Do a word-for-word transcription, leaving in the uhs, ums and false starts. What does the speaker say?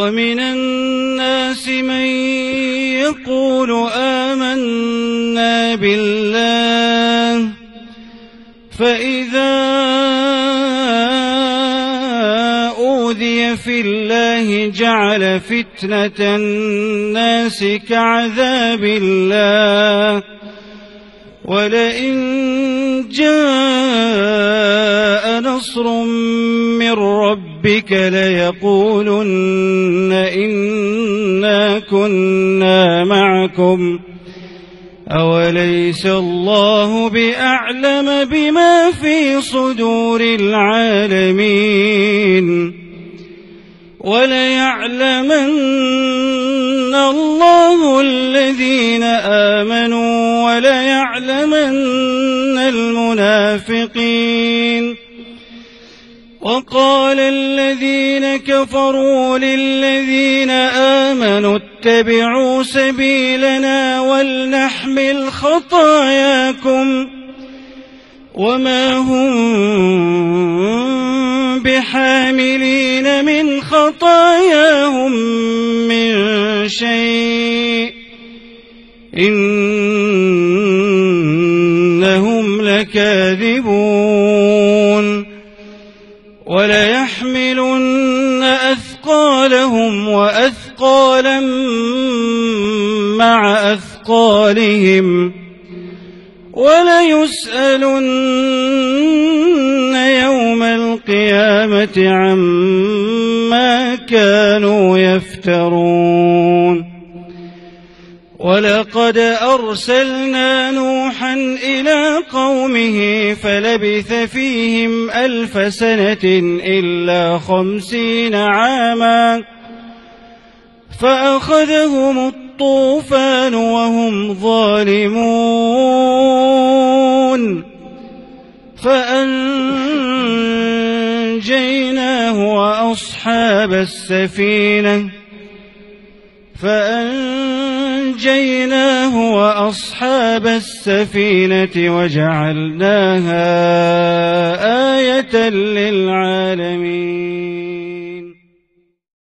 ومن الناس من يقول آمنا بالله فإذا أوذي في الله جعل فتنة الناس كعذاب الله ولئن جاء نصر من ربك ليقولن إنا كنا معكم أوليس الله بأعلم بما في صدور العالمين وليعلمن الله الذين آمنوا وليعلمن المنافقين. وقال الذين كفروا للذين آمنوا اتبعوا سبيلنا ولنحمل خطاياكم وما هم بحاملين من خطاياهم من شيء إنهم لكاذبون. وليحملن أثقالهم وأثقالا مع أثقالهم وليسألن يوم القيامة عما كانوا يفترون. ولقد أرسلنا نوحا إلى قومه فلبث فيهم ألف سنة إلا خمسين عاما فأخذهم الطوفان وهم ظالمون فأنجيناه وأصحاب السفينة فأنجيناه وأصحاب السفينة وجعلناها آية للعالمين.